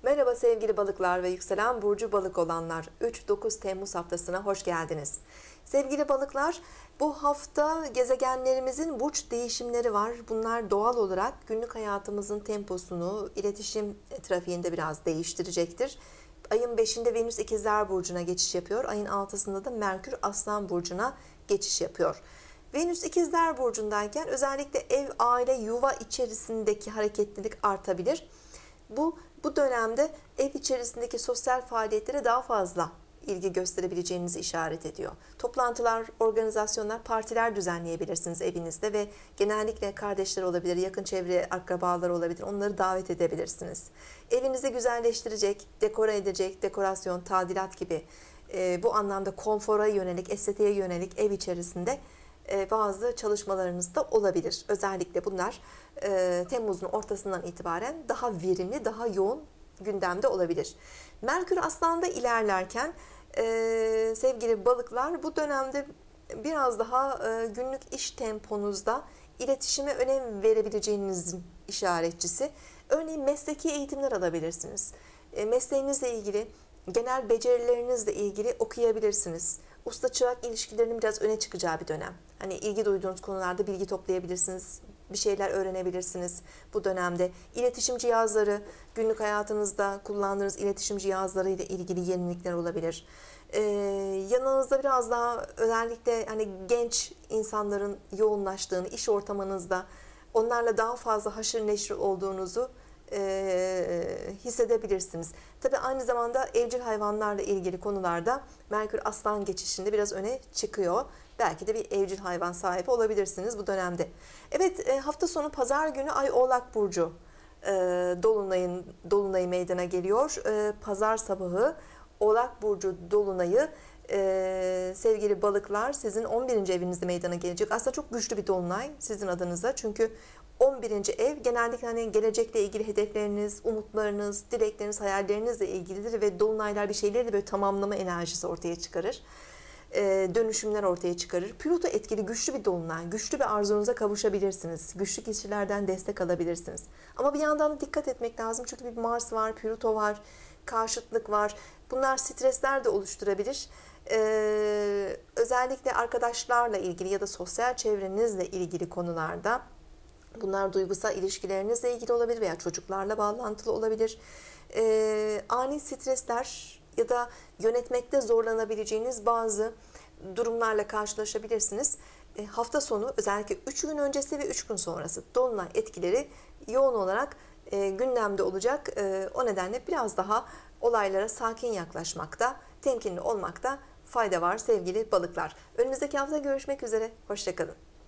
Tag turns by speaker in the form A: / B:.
A: Merhaba sevgili balıklar ve yükselen burcu balık olanlar. 3-9 Temmuz haftasına hoş geldiniz. Sevgili balıklar, bu hafta gezegenlerimizin burç değişimleri var. Bunlar doğal olarak günlük hayatımızın temposunu, iletişim trafiğinde biraz değiştirecektir. Ayın 5'inde Venüs İkizler Burcu'na geçiş yapıyor. Ayın 6'sında da Merkür Aslan Burcu'na geçiş yapıyor. Venüs İkizler Burcu'ndayken özellikle ev, aile, yuva içerisindeki hareketlilik artabilir. Bu dönemde ev içerisindeki sosyal faaliyetlere daha fazla ilgi gösterebileceğinizi işaret ediyor. Toplantılar, organizasyonlar, partiler düzenleyebilirsiniz evinizde ve genellikle kardeşler olabilir, yakın çevre akrabalar olabilir. Onları davet edebilirsiniz. Evinizi güzelleştirecek, dekore edecek, dekorasyon, tadilat gibi bu anlamda konfora yönelik, estetiğe yönelik ev içerisinde bazı çalışmalarınız da olabilir. Özellikle bunlar Temmuz'un ortasından itibaren daha verimli, daha yoğun gündemde olabilir. Merkür Aslan'da ilerlerken sevgili balıklar, bu dönemde biraz daha günlük iş temponuzda iletişime önem verebileceğinizin işaretçisi. Örneğin mesleki eğitimler alabilirsiniz. Mesleğinizle ilgili, genel becerilerinizle ilgili okuyabilirsiniz. Usta çırak ilişkilerinin biraz öne çıkacağı bir dönem. Hani ilgi duyduğunuz konularda bilgi toplayabilirsiniz, bir şeyler öğrenebilirsiniz bu dönemde. İletişim cihazları, günlük hayatınızda kullandığınız iletişim cihazları ile ilgili yenilikler olabilir. Yanınızda biraz daha özellikle hani genç insanların yoğunlaştığını, iş ortamınızda onlarla daha fazla haşır neşir olduğunuzu hissedebilirsiniz. Tabii aynı zamanda evcil hayvanlarla ilgili konularda Merkür Aslan geçişinde biraz öne çıkıyor. Belki de bir evcil hayvan sahibi olabilirsiniz bu dönemde. Evet, hafta sonu Pazar günü Ay Oğlak Burcu dolunayı meydana geliyor. Pazar sabahı Oğlak Burcu dolunayı sevgili balıklar sizin 11. evinizde meydana gelecek. Aslında çok güçlü bir dolunay sizin adınıza. Çünkü 11. ev genellikle hani gelecekle ilgili hedefleriniz, umutlarınız, dilekleriniz, hayallerinizle ilgilidir ve dolunaylar bir şeyleri de böyle tamamlama enerjisi ortaya çıkarır. Dönüşümler ortaya çıkarır. Plüto etkili güçlü bir dolunay, güçlü bir arzunuza kavuşabilirsiniz. Güçlü kişilerden destek alabilirsiniz. Ama bir yandan dikkat etmek lazım çünkü bir Mars var, Plüto var, karşıtlık var. Bunlar stresler de oluşturabilir. Özellikle arkadaşlarla ilgili ya da sosyal çevrenizle ilgili konularda, bunlar duygusal ilişkilerinizle ilgili olabilir veya çocuklarla bağlantılı olabilir. Ani stresler ya da yönetmekte zorlanabileceğiniz bazı durumlarla karşılaşabilirsiniz. Hafta sonu özellikle 3 gün öncesi ve 3 gün sonrası dolunay etkileri yoğun olarak gündemde olacak. O nedenle biraz daha olaylara sakin yaklaşmakta, temkinli olmakta fayda var sevgili balıklar. Önümüzdeki hafta görüşmek üzere. Hoşça kalın.